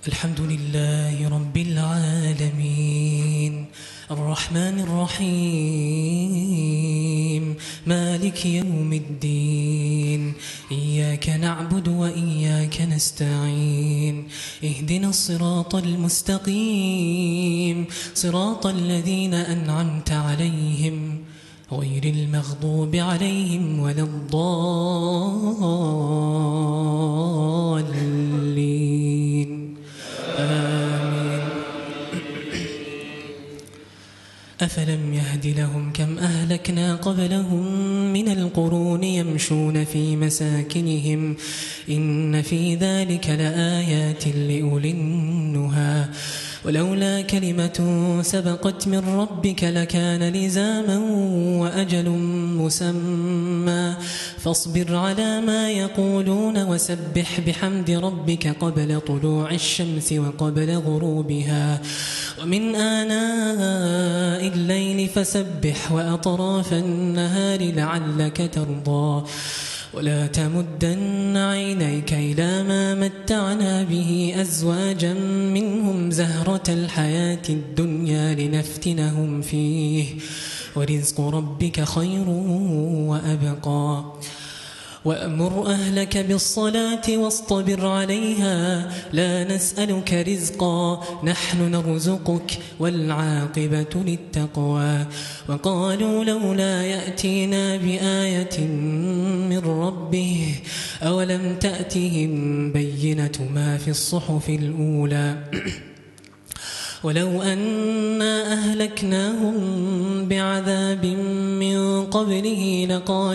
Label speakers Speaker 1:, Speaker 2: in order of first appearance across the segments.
Speaker 1: الحمد لله رب العالمين الرحمن الرحيم مالك يوم الدين إياك نعبد وإياك نستعين اهدنا الصراط المستقيم صراط الذين أنعمت عليهم غير المغضوب عليهم ولا الضالين آمين. أفلم يهد لهم كم أهلكنا قبلهم من القرون يمشون في مساكنهم إن في ذلك لآيات لأولي النهى ولولا كلمة سبقت من ربك لكان لزاما وأجل مسمى فاصبر على ما يقولون وسبح بحمد ربك قبل طلوع الشمس وقبل غروبها ومن آناء الليل فسبح وأطراف النهار لعلك ترضى ولا تمدن عينيك إلى ما متعنا به أزواجا منهم زهرة الحياة الدنيا لنفتنهم فيه ورزق ربك خير وأبقى وأمر أهلك بالصلاة واصطبر عليها لا نسألك رزقا نحن نرزقك والعاقبة للتقوى وقالوا لولا يأتينا بآية من ربه أولم تأتهم بينة ما في الصحف الأولى ولو أنا أهلكناهم بعذاب من قبله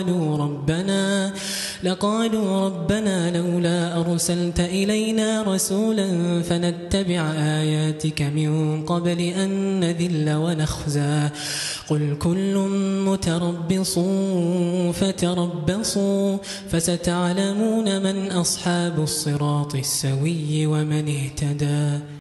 Speaker 1: لقالوا ربنا لولا أرسلت إلينا رسولا فنتبع آياتك من قبل أن نذل ونخزى قل كل متربص فتربصوا فستعلمون من أصحاب الصراط السوي ومن اهتدى.